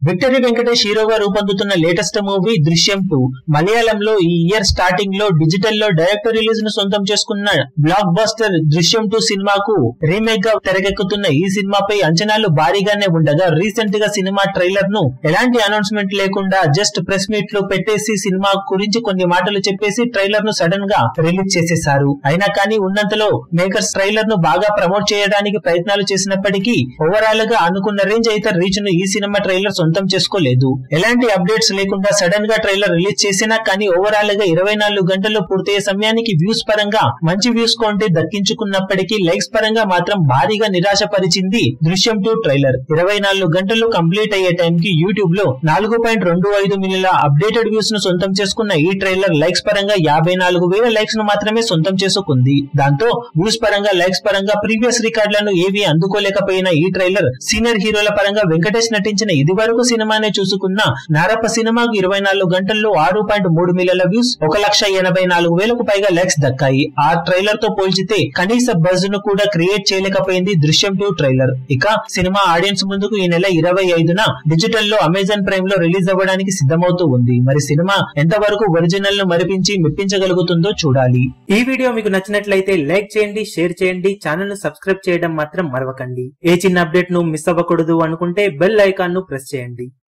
Victory Venkatesh హీరోగా రూపొందుతున్న latest movie దృశ్యం 2 మలయాళంలో ఈ ఇయర్ స్టార్టింగ్ లో డిజిటల్ లో డైరెక్ట్ రిలీజ్ ను సొంతం చేసుకున్న బ్లాక్ బస్టర్ దృశ్యం 2 సినిమాకు రీమేక్ గా తెరకెక్కుతున్న ఈ సినిమాపై అంచనాలు భారీగానే ఉండగా రీసెంట్ గా సినిమా ట్రైలర్ ను ఎలాంటి అనౌన్స్మెంట్ లేకుండా జస్ట్ ప్రెస్ మీట్ లో పెట్టేసి సినిమా గురించి కొన్ని మాటలు చెప్పేసి ట్రైలర్ ను సడన్ గా రిలీజ్ చేసేశారు. అయినా కానీ ఉన్నంతలో మేకర్స్ ట్రైలర్ ను బాగా ప్రమోట్ చేయడానికి ప్రయత్నాలు చేసినప్పటికీ ఓవరాల్ గా అనుకున్న రేంజ్ అయితే రీచ్ ను ఈ సినిమా ట్రైలర్ సొంతం చేసుకోలేదు. ఎలాంటి అప్డేట్స్ లేకుండా సడన్ గా ట్రైలర్ రిలీజ్ చేసినా కానీ ఓవరాల్ గా 24 గంటల్లో పూర్తయ్యే సమయానికి వ్యూస్ పరంగా మంచి వ్యూస్ కొంటే దక్కించుకున్నప్పటికీ లైక్స్ పరంగా మాత్రం భారీగా నిరాశపరిచింది దృశ్యం 2 ట్రైలర్. 24 గంటలు కంప్లీట్ అయ్యే టైం కి యూట్యూబ్ లో 4.25 మిలియన్ల అప్డేటెడ్ వ్యూస్ ను సొంతం చేసుకున్న ఈ ట్రైలర్ లైక్స్ పరంగా 54,000 లైక్స్ ను మాత్రమే సొంతం చేసుకుంది. దాంతో వ్యూస్ పరంగా లైక్స్ పరంగా ప్రీవియస్ రికార్డులను ఏవి అందుకోలేకపోయిన ఈ ట్రైలర్ సీనియర్ హీరోల పరంగా వెంకటేష్ నటించిన ఇది వరకు సినిమానే చూసుకున్న నారప్ప సినిమాకు 24 గంటల్లో 6.3 మిలియన్ల వ్యూస్ 1,84,000కు పైగా లైక్స్ దక్కాయి. ఆ ట్రైలర్ తో పోల్చితే కనీస బజ్ ను కూడా క్రియేట్ చేయలేకపోయింది దృశ్యం 2 ట్రైలర్. ఇక సినిమా ఆడియన్స్ ముందుకు ఈ నెల 25న డిజిటల్ లో అమెజాన్ ప్రైమ్ లో రిలీజ్ అవ్వడానికి సిద్ధమవుతూ ఉంది. మరి సినిమా ఎంతవరకు ఒరిజినల్ ను మరిపించి మెప్పించగలుగుతుందో చూడాలి. ఈ వీడియో మీకు నచ్చినట్లయితే లైక్ చేయండి, షేర్ చేయండి, ఛానల్ ను సబ్స్క్రైబ్ చేయడం మాత్రం మరవకండి. ఏ చిన్న అప్డేట్ ను మిస్ అవ్వకూడదు అనుకుంటే బెల్ ఐకాన్ ను ప్రెస్ చేయండి.